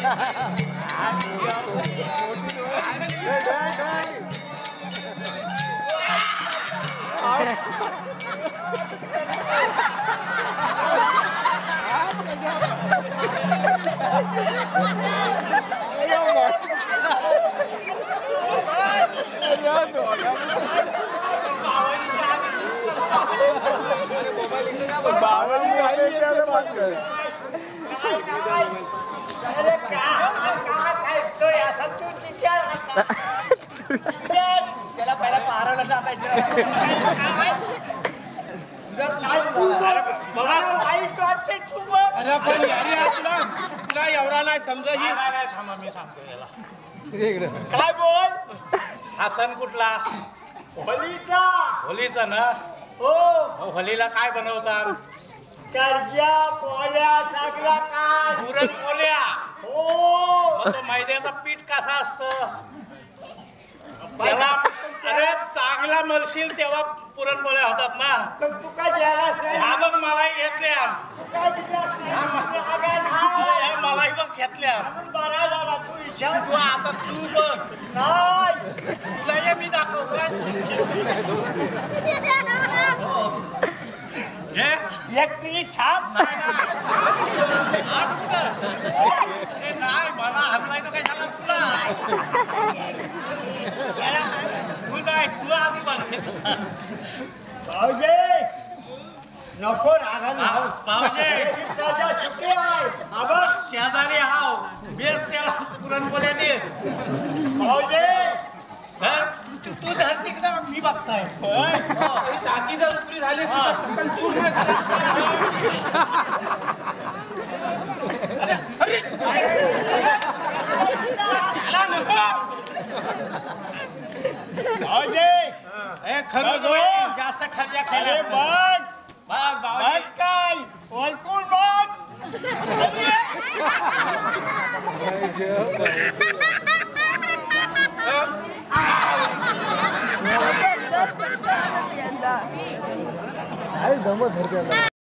त्याला पहिला पारवला टाकायचं अरे पण तुला एवढा नाही समजा ही नाही थांबा मी सांगतो याला काय बोल हा सण कुठला होलीचा होलीचा ना हो होलीला काय बनवतात कर्जा पोळ्या सगळ्या काय पुरणपोळ्या हो मग तो मैद्याचा पीठ कसा असतं त्याला अरे चांगला मलशील तेव्हा पुरणपोळ्या होतात ना पण तू काय गेलास नाही हा बघ मलाही घेतल्या काय दिलास नाही मलाही बघ घेतल्या बरा झाला तू विचार तू आता तू बघ नाही तुला ये मी दाखवतो एक मिनिट थांब नाही मला हल्लाय तो कशाला तुला तू नाही तुला आधी बघायचं भाऊजे नको रागा पाहुणे सुखी आहे आबा शेजारी हाव बेस त्याला पुरणपोळ्या दे भाऊजे धर तू धर तिकडं मी बघताय टाकी जर उपरी झाली पूर्ण खरं जास्त खर्चा केला बघ काय ओळखून बघ